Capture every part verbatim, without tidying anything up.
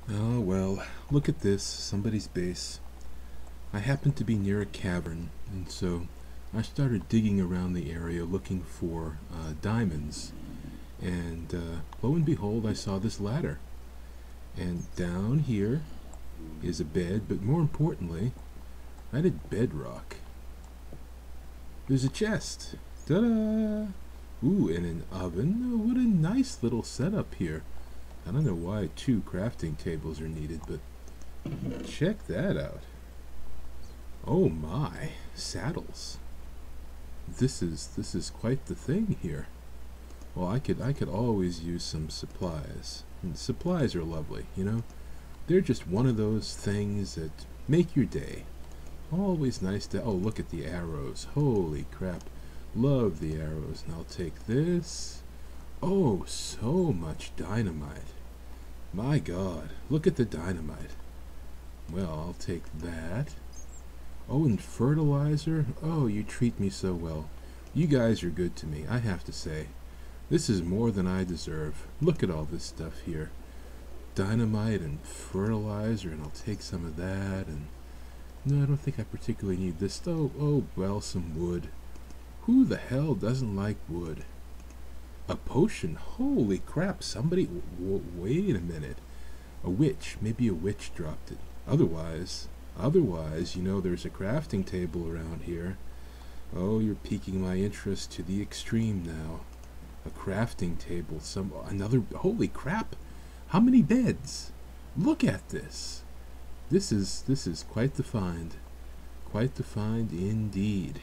Oh, well, look at this, somebody's base. I happened to be near a cavern, and so I started digging around the area looking for uh, diamonds. And uh, lo and behold, I saw this ladder. And down here is a bed, but more importantly, I did bedrock. There's a chest. Ta-da! Ooh, and an oven. Oh, what a nice little setup here. I don't know why two crafting tables are needed, but check that out. Oh my, saddles. This is this is quite the thing here. Well, I could I could always use some supplies. And supplies are lovely, you know. They're just one of those things that make your day. Always nice to. Oh, look at the arrows. Holy crap. Love the arrows. And I'll take this. Oh, so much dynamite. My God, look at the dynamite. Well, I'll take that. Oh, and fertilizer. Oh, you treat me so well. You guys are good to me, I have to say. This is more than I deserve. Look at all this stuff here. Dynamite and fertilizer, and I'll take some of that. And no, I don't think I particularly need this. Oh, oh, well, some wood. Who the hell doesn't like wood? A potion? Holy crap, somebody... W wait a minute. A witch. Maybe a witch dropped it. Otherwise... Otherwise, you know, there's a crafting table around here. Oh, you're piquing my interest to the extreme now. A crafting table. Some... Another... Holy crap! How many beds? Look at this. This is... This is quite the find. Quite the find indeed.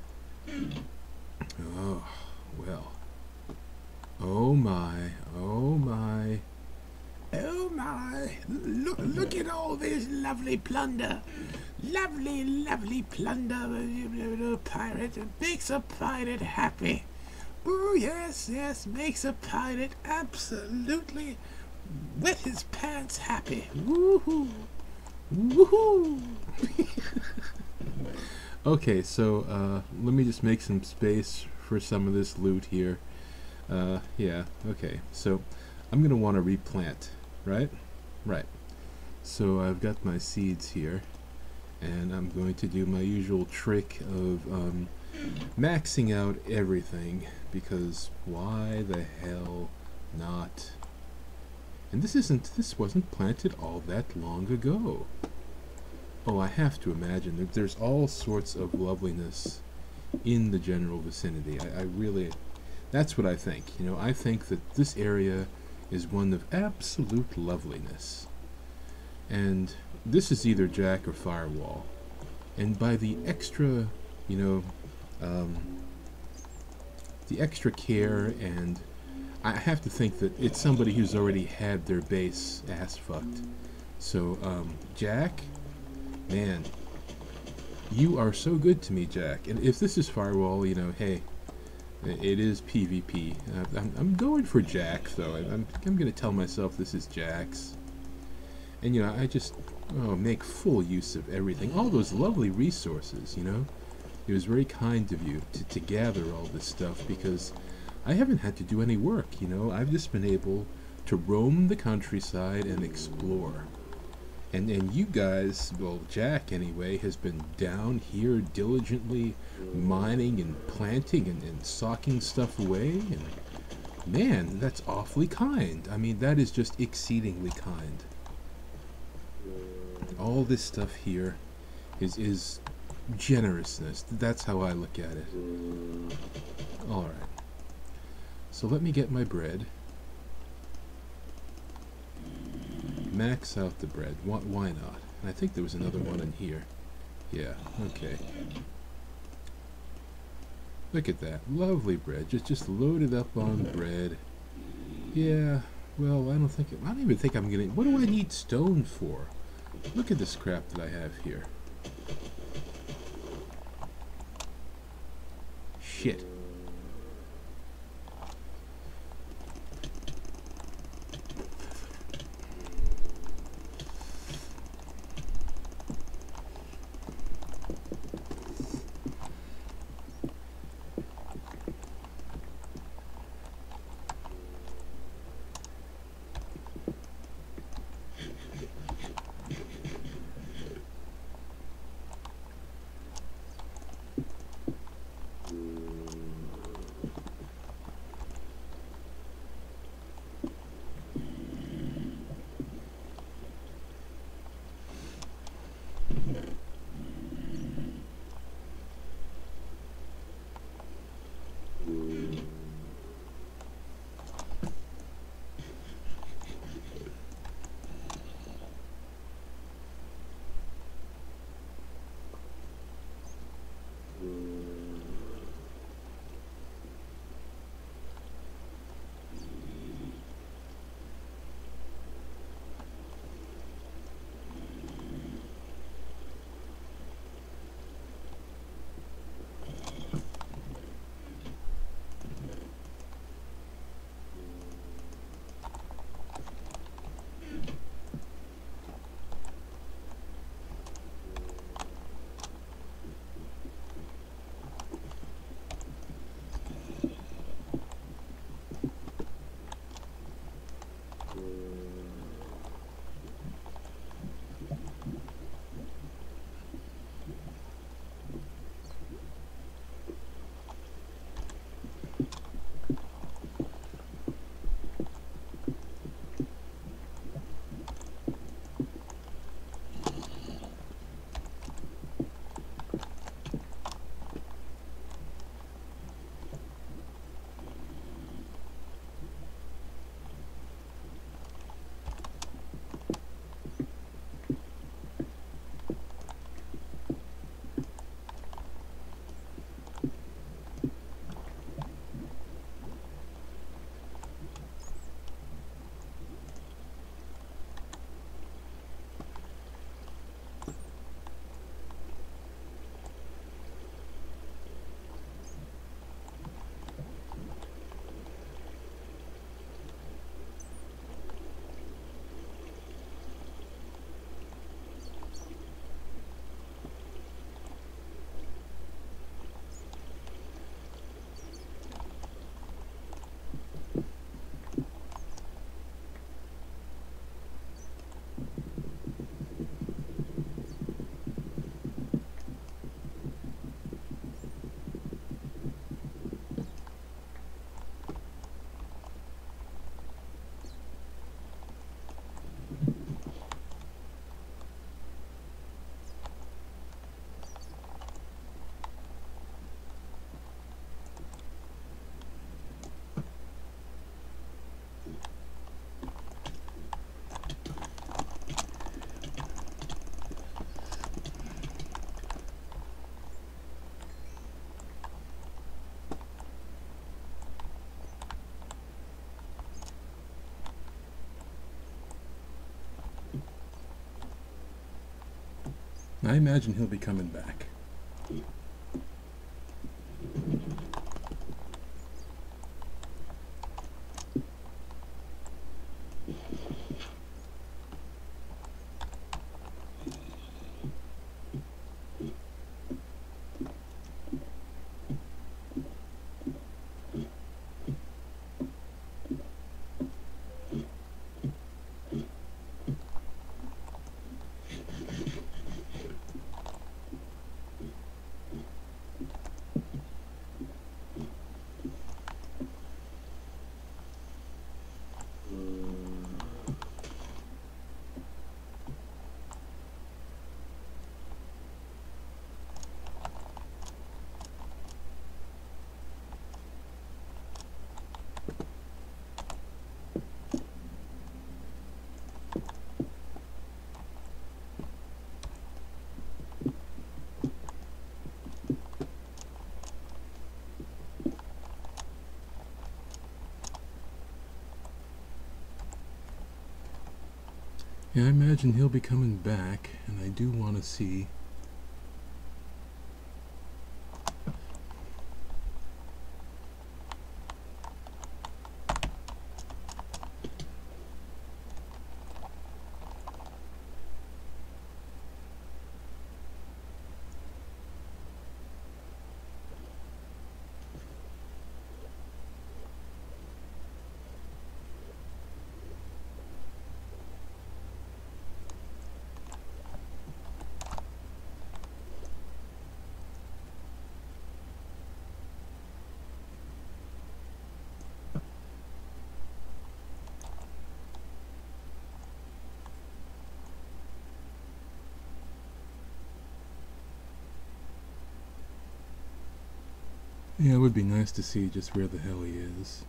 Oh, well... Oh my, oh my, oh my, look, look at all this lovely plunder. Lovely, lovely plunder. Pirate, it makes a pirate happy. Oh yes, yes, makes a pirate absolutely wet his pants happy. Woohoo, woohoo. Okay, so uh, let me just make some space for some of this loot here. Uh, yeah, okay, so I'm going to want to replant, right? Right. So I've got my seeds here, and I'm going to do my usual trick of um, maxing out everything, because why the hell not? And this isn't, this wasn't planted all that long ago. Oh, I have to imagine that there's all sorts of loveliness in the general vicinity. I, I really... That's what I think. You know, I think that this area is one of absolute loveliness. And this is either Jack or Firewall. And by the extra, you know, um, the extra care, and I have to think that it's somebody who's already had their base ass fucked. So, um, Jack, man, you are so good to me, Jack. And if this is Firewall, you know, hey, it is PvP. Uh, I'm, I'm going for Jack, though. I'm, I'm going to tell myself this is Jack's. And, you know, I just oh, make full use of everything. All those lovely resources, you know. It was very kind of you to, to gather all this stuff, because I haven't had to do any work, you know. I've just been able to roam the countryside and explore. And, and you guys, well, Jack anyway, has been down here diligently mining and planting and, and socking stuff away. And man, that's awfully kind. I mean, that is just exceedingly kind. All this stuff here is, is generousness. That's how I look at it. Alright. So let me get my bread. Max out the bread. Why, why not? And I think there was another one in here. Yeah, okay. Look at that. Lovely bread. Just just loaded up on bread. Yeah, well, I don't think... I don't even think I'm gonna... What do I need stone for? Look at this crap that I have here. Shit. I imagine he'll be coming back. Yeah, I imagine he'll be coming back, and I do want to see. Yeah, it would be nice to see just where the hell he is.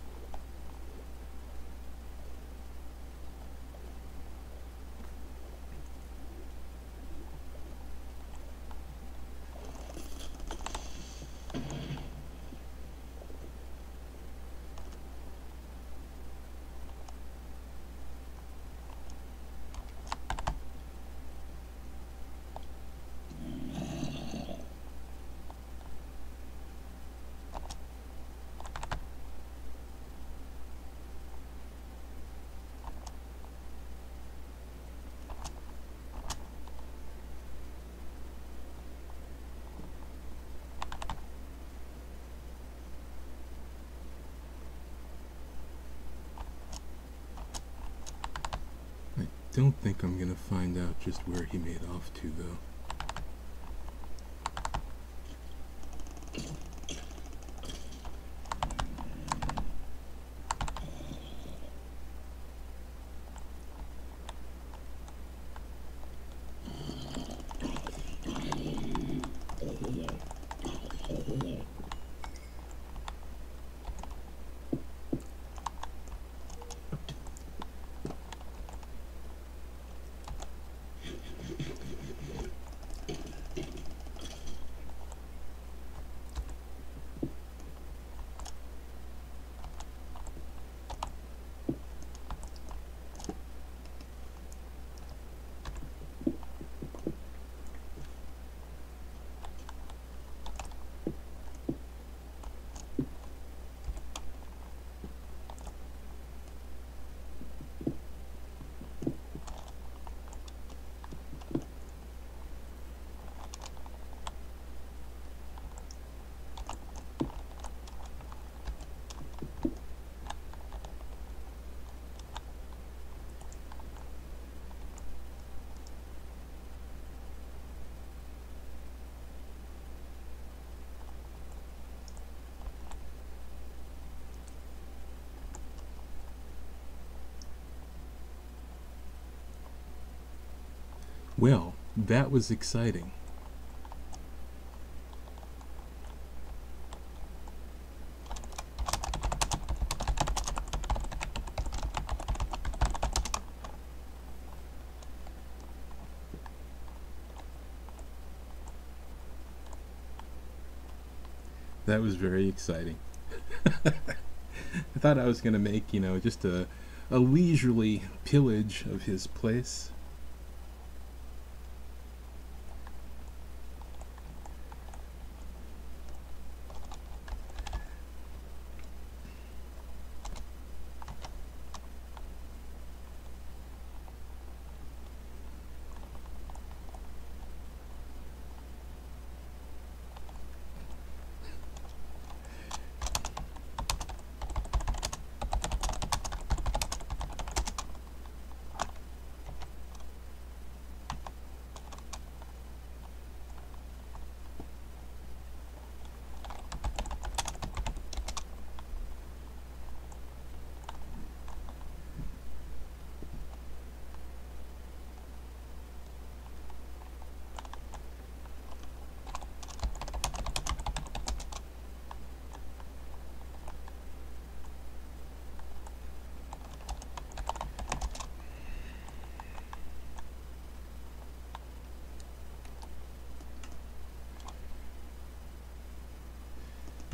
I don't think I'm gonna find out just where he made off to, though. Well, that was exciting. That was very exciting. I thought I was going to make, you know, just a, a leisurely pillage of his place.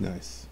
Nice.